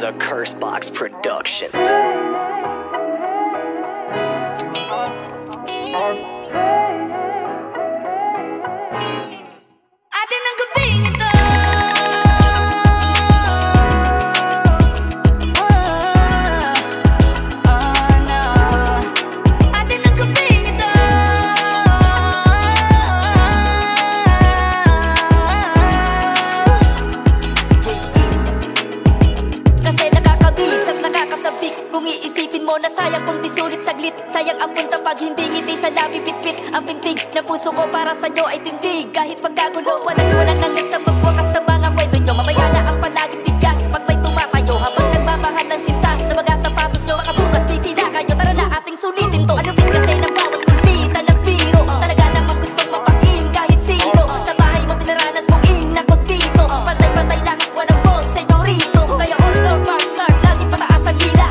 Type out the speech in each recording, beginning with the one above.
is a Cursebox production. Kung iisipin mo na sayang kung di sulit saglit, sayang ang punta pag hindi ngiti sa labi bitbit. Ang pintig ng puso ko para sa'yo ay tindig. Kahit magkagulo, walang nangas sa magwakas sa mga kwento nyo. Mamaya na ang palaging bigas pag may tumatayo, habang nagmamahal ng sintas na mga sapatos nyo. Makabukas, busy na kayo, tara na ating sulitin to. Ano bit kasi ng bawat kulitan ng biro, talaga namang gustong mapain kahit sino. Sa bahay mo pinaranas mong inako dito, pantay-pantay lahat, walang boss sa'yo rito. Kaya all door park start, lagi pataas ang gila.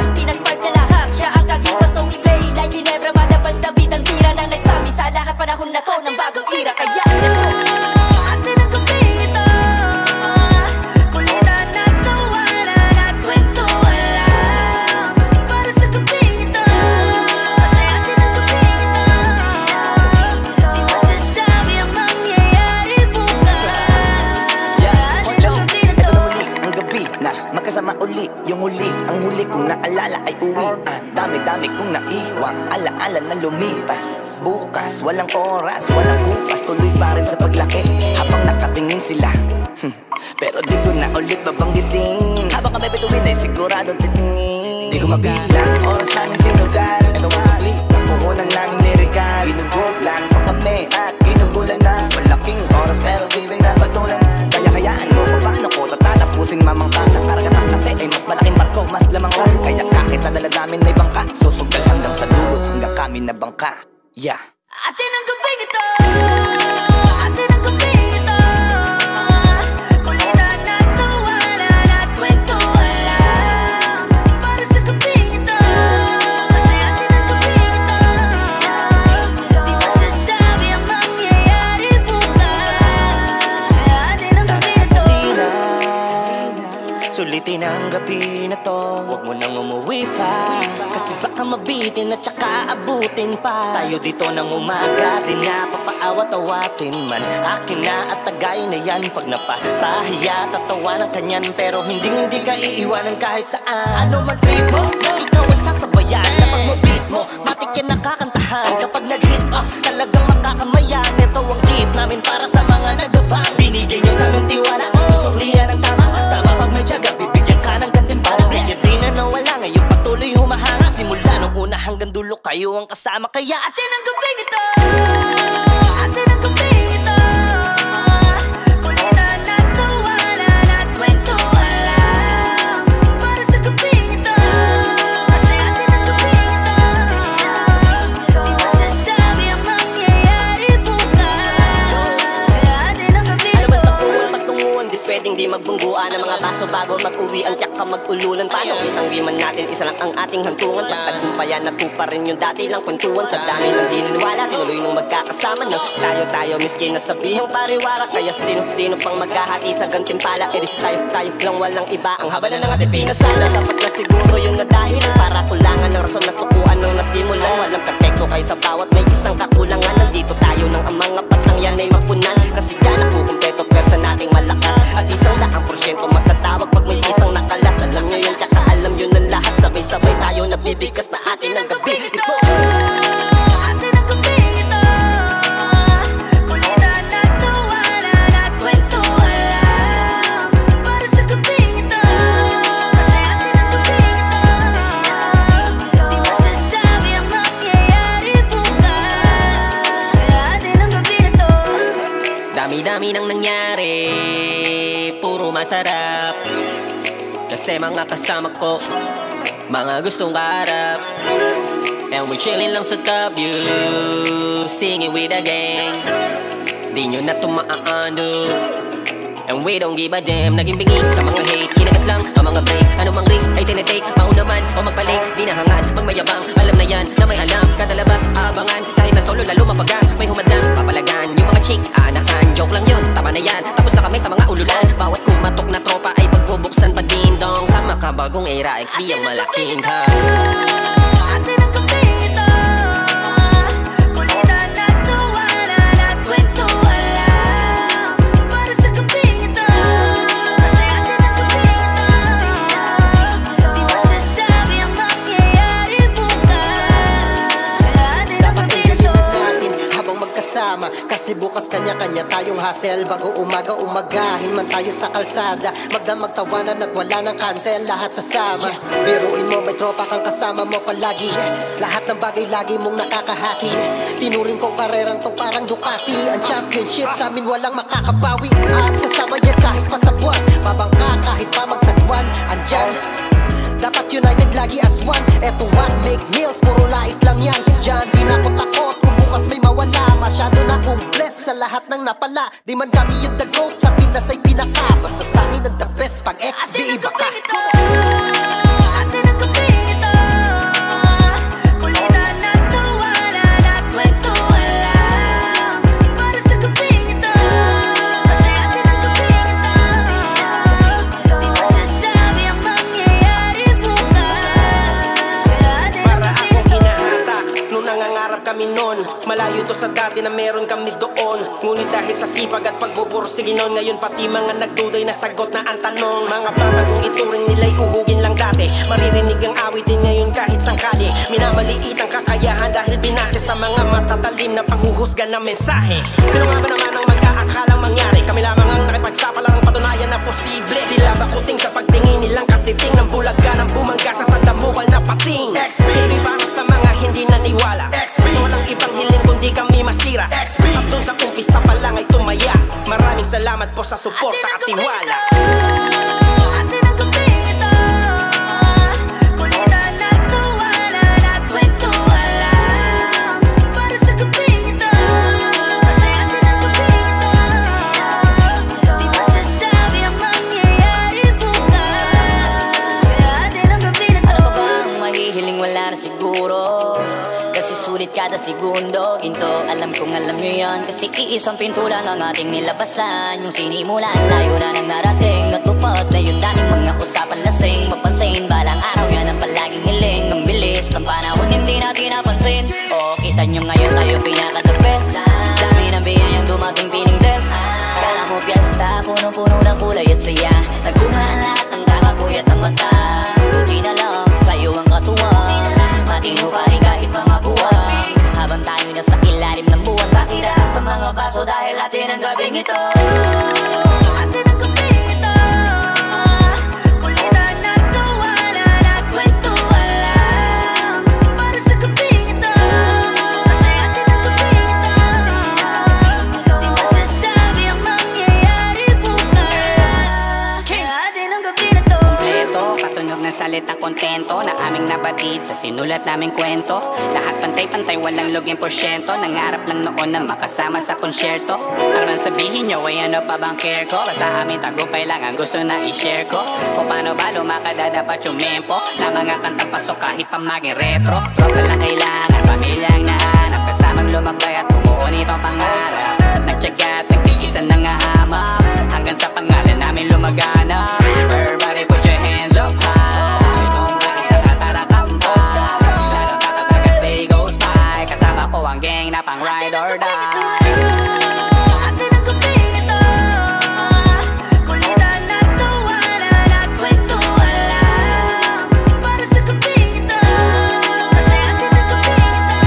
Ginebra, malabal, David ang tira na nagsabi sa lahat panahon na to ng bagong era. Kaya atin ang kapito, kulitan at tawanan at kwentuhan lang para sa kapito. Kasi atin ang kapito, di masasabi ang mangyayari bukas. Atin ang kapito. Ito na muli ang gabi na magkasama uli. Yung huli, ang huli kong naalala ay uwian. Dami-dami kong naiwang alaala na lumipas. Bukas, walang oras, walang kupas, tuloy pa rin sa paglaki habang nakatingin sila. Pero di ko na ulit babanggitin. Habang kami bituin ay siguradong titingin. Di ko mabilang, oras namin sinugal. Ito ang sukli, ang puhunan namin lirikal. Ginugulan pa kami at ginugulan na. Malaking oras pero ibig na patulan. Kaya kayaan mo kung paano ko tatatapusin mamang pasang karagatan. Kasi ay mas malaking barko, mas lamang oras. Kaya kahit nadala namin ay bangka, susugal hanggang sa dulo, hanggang kami na bangka. Yeah. Atin ang gabing ito, atin ang gabing ito, kulitan at tawanan at kwentuhan lang para sa gabing ito. Kasi atin ang gabing ito, di masasabi ang mangyayari bukas. Kaya atin ang gabing ito. Sulitin ang gabi na to, huwag mo nang umuwi pa, kasi baka mabitin at saka abutin pa. Tayo dito ng umaga, di na papaawat-awatin man. Akin na at tagay na yan, pag napapahiya tatawa ng kanyan. Pero hindi ka iiwanan kahit saan. Ano man trip mo, ikaw ay sasabayan. Kapag mo beat mo, matik yan nakakantahan. Kapag nag-hit, talagang makakamayan. Ito ang gift namin para sa mga nagabang. Binigay nyo sa aming tiwala, suklihan ang tama. Tama pag may tiyaga, bibigyan ka ng gantimpala. Kaya di na nawala, ngayon patuloy humahanga. Simula nung una hanggang dulo, kayo ang kasama. Kaya atin ang gabing ito, atin ang gabing ito, kulitan at tawanan at kwentuhan lang para sa gabing ito. Kasi atin ang gabing ito, di masasabi ang mangyayari bukas. Kaya atin ang gabing ito. Ano ba tapuan, patunguan, di pwedeng di magbungguan ang mga baso bago mag-uwi. Ang tiyak ka mag-ulunan. Paano kitang giman natin, isa lang ang ating hantungan. Pagtagumpayan na pa rin yung dati lang kwentuhan. Sa dami ng di niniwala, tinuloy nung magkakasama na tayo miskin na sabihang pariwara. Kaya sino pang maghahati sa gantimpala. Eh di tayo lang walang iba. Ang haba na ng ating pinasala, sapat na siguro yun na dahil para kulangan ng rason na sukuan nung nasimulan. Walang perfecto kayo sa bawat may isang kakulangan. Nandito tayo nang ang mga patlang yan ay mapunan. Kasi yan ang kukumpleto pwersa nating malakas. At isang laang porsyento magtatawag pag may isang nakalas. Alam nyo yun, tsaka alam yun ng lahat. Sabay-sabay tayo nabibigas na atin ang gabi ito. Atin ang gabi ito, kulitan at tawanan at kwentuhan lang para sa gabi ito. Kasi atin ang gabi ito, di masasabi ang mangyayari bukas. Kaya atin ang gabi ito. Dami-dami nang nangyari, puro masarap. Kasi mga kasama ko, mga gustong kaharap. And we're chillin' lang sa W, singing with the gang. Di nyo na tumaano, and we don't give a damn. Naging bingi sa mga hate, kinagat lang ang mga break. Ano mang risk ay tinitake, mauna man o magpalik. Di na hangad, pag mayabang, alam na yan na may alam. Kada labas, aabangan, kahit na solo lalo mapagang. May humadlang, papalagan, yung mga chick, aanakan. Joke lang yun, tama na yan, tapos na kami sa mga ululan. Bawat kumatok na tropa ay pagbubuksan pa ding dong. Sama ka Sa bagong era, XB ang malaking ha. Atin ang gabi ito, kulitan at tawanan at kwentuhan lang. Para sa gabi ito, kasi atin ang gabi ito. Di masasabi ang mangyayari bukas, kaya atin ang gabi ito. Dapat natin habang magkasama, kasi bukas kanya-kanya tayong hustle. Bago umaga umagahin man tayo sa kalsada, magdamagtawanan at wala nang cancel, lahat sasama. Biruin mo may tropa kang kasama mo palagi, lahat ng bagay lagi mong nakakahati. Tinuring kong karerang to parang Ducati, ang championship sa amin walang makakabawi. At sasama yan kahit pa sa buwan, babangka kahit pa magsagwan, andyan. Dapat united lagi as one. Eto what make meals, puro lait lang yan. Diyan di na ako takot kung bukas may mawala. Masyado na kong bless sa lahat ng napala. Di man kami yung the goat, sa Pinas ay pinaka. Basta sa'kin ang the best pag XB iba ka. Atin ang gabi ito, kulitan at tawanan at kwentuhan lang. Para sa gabi ito, kasi atin ang gabi ito. Di masasabi ang mangyayari bukas, kaya atin ang Para gabi akong ito. hinahatak nung nangangarap kami noon. Malayo to sa dati na meron kami doon. Ngunit dahil sa sipag at pagbubursige noon, ngayon pati mga nagduday na sagot na ang tanong. Mga bata kung ituring nila'y uhugin lang dati, maririnig ang awitin ngayon kahit sangkali. Minamaliit ang kakayahan dahil binase sa mga matatalim na panghuhusga ng mensahe. Sino nga ba naman ang mag-aakalang mangyari? Kami lamang ang nakipagsapalaang patunayan na posible. Tila makuting sa pagtingin nilang katiting ng bulaga ng bumangga sa sandamukal na pating. Hindi para sa mga hindi naniwala, so walang ibang hiling kundi kami masira. At dun sa umpisa pa lang ay tumaya. Maraming salamat po sa suporta at tiwala. Atin ang gabi ito, kulitan at tawanan at kwentuhan lang. Para sa gabi ito, kasi atin ang gabi ito. Di masasabi ang mangyayari bukas, kaya atin ang gabi ito. Ano ba ba ang mahihiling wala na siguro? Kasi sulit kada segundo, ginto. Alam kong alam nyo yan, kasi iisang pinto lang ang ating nilabasan. Yung sinimulan, layo na nang narating. Natupad na yung dating mga usapan lasing. Mapansin, balang araw yan ang palaging hiling. Ang bilis ng panahon, hindi natin napansin. O, kita nyo ngayon tayo pinaka-the best. Dami ng biyayang dumating piling bless. Kala mo piyesta, puno-puno ng kulay at saya. Naguha ang lahat ng kakapuyat ng mata. Buti na lang, kayo ang katuwang. Matino pa rin kahit mga buwan. Habang tayo nasa ilalim ng buwan, pakitaas ng mga baso dahil atin ang gabing ito. Atin ang gabi ito, kulitan at tawanan at kwentuhan lang. Para sa gabi ito, kasi atin ang gabi ito. Di masasabi ang mangyayari bukas, kaya atin ang gabi na to. Kompleto, patunog ng salita kontento na aming nabatid sa sinulat naming kwento. Lahat pantay-pantay, walang loging porsyento. Nangarap lang noon na makasama sa konsyerto. Ang man sabihin nyo ay ano pa bang care ko? Basta amin tagumpay lang ang gusto na i-share ko. Kung paano ba lumakadadapat yung mempo na mga kantang pasok kahit pa maging retro. Tropa lang kailangan, pamilyang nahanap, kasamang lumagbay at bumuo nitong pangarap. Nagtyaga at nagtiisan ng hamak hanggang sa pangalan namin lumaganap. Everybody put your hands up high. Nung isang katarakampa, lalong tatatag as day goes by. Kasama ko ang gang na pang ride or die. Atin ang gabi ito, kulitan at tawanan at kwentuhan lang. Para sa gabi ito, kasi atin ang gabi ito.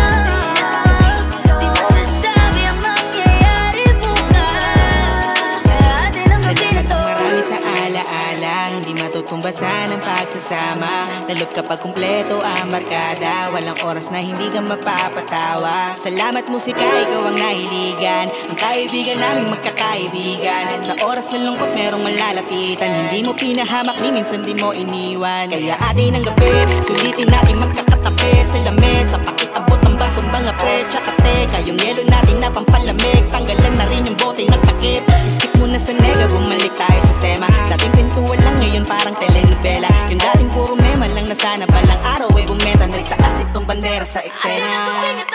Di masasabi ang mangyayari bukas, kaya atin ang gabi na to. Marami sa alaala, hindi matutumbasan ang pagsasama. Lalo't kapag kumpleto ang barkada, walang oras na hindi ka mapapatawa. Salamat musika, ikaw ang nahiligan, ang kaibigan naming magkakaibigan. Sa oras ng lungkot merong malalapitan, hindi mo pinahamak ni minsan di mo iniwan. Kaya atin ang gabi, sulitin natin magkakatabi sa lamesa. Pakiabot ang basong mga pre, tsaka teka, yung yelo natin na pampalamig. Tanggalan na rin yung bote ng takip. Skip muna sa nega, bumalik tayo sa tema. Dating pintuan lang, ngayon parang telenovela. Yung dating puro mema lang na sana balang araw ay bumenta. Nagtaas itong bandera sa eksena. Atin ang gabi ito,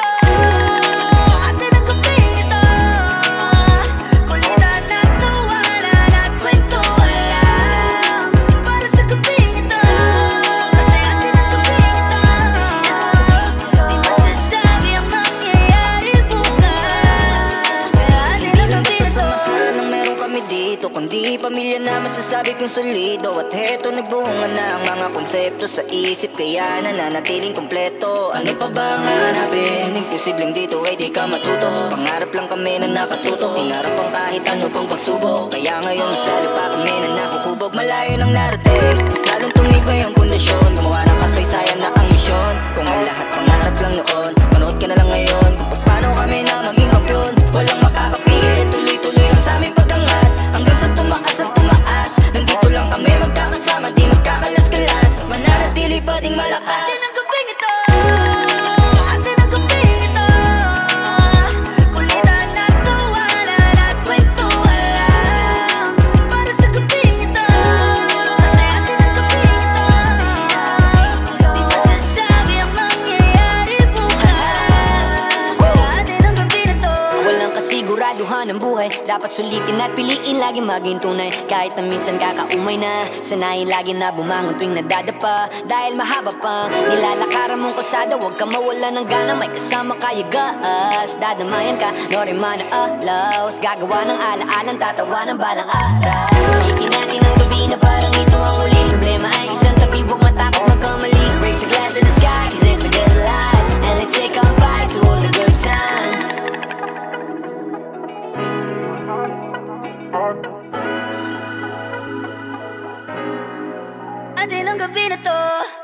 atin ang gabi ito, kulitan at tawanan at kwentuhan lang. Para sa gabi ito, masasabi kong solido. At heto nagbunga na ang mga konsepto sa isip, kaya nananatiling kompleto. Ano pa ba ang hanapin? Imposibleng dito ay di ka matuto. Sa pangarap lang kami na nakatutok, hinarap ang kahit ano pang pagsubok. Kaya ngayon mas lalo pa kami na nakuhubog. Malayo nang narating, mas lalong tumibay ang pundasyon. Gumawa ng kasaysayan na ang misyon. Kung ang lahat pangarap lang noon, manood ka na lang ngayon kung paano kami na maging kampiyon. Walang makakapigil, tuloy-tuloy lang sa aming pag-angat, hanggang sa tumaas at tumaas. Nandito lang kami magkakasama, di magkakalas-kalas, mananatili pa ding malakas. Atin ang gabing ito, atin ang gabing ito, kulitan at tawanan at kwentuhan lang, para sa gabing ito. Kasi atin ang gabing ito, di masasabi ang mangyayari bukas. Atin ang gabing ito. Walang kasiguraduhan ng buhay, dapat sulitin at piliin lagi maging tunay. Kahit na minsan kakaumay na, sanayin lagi na bumangon tuwing nadadapa. Dahil mahaba pang nilalakaran mong kalsada, huwag ka mawala ng gana, may kasama kayo gaas. Dadamayan ka, no rin man alaws, gagawa ng alaalan, tatawa ng balang araw. Ikin natin ang gabi na parang ito ang huli. Problema ay isang tabi, huwag matakot magkamali. Raise the glass in the sky, cause it's a good life, and let's say goodbye to all the good times. Atin ang gabi na to.